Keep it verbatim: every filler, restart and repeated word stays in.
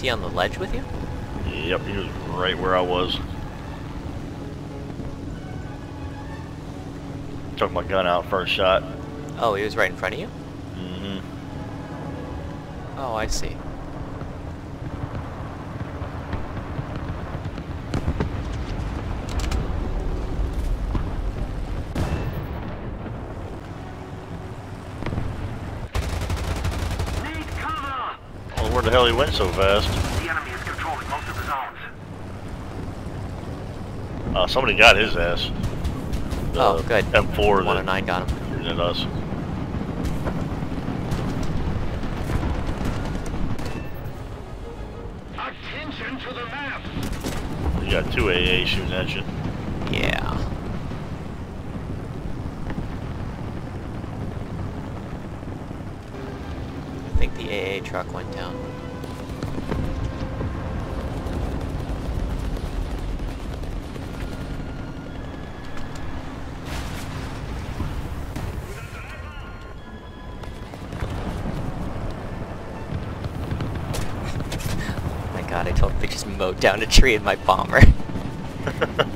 he on the ledge with you? Yep, he was right where I was. Took my gun out first shot. Oh, he was right in front of you? Mm-hmm. Oh, I see. Need cover! Well, where the hell he went so fast? The enemy is controlling most of the zones. Uh, somebody got his ass. The Oh, good. M four one oh that nine got him. hit us. Attention to the map! You got two A A shooting at you. Yeah. I think the A A truck went down. God, I totally just mowed down a tree in my bomber.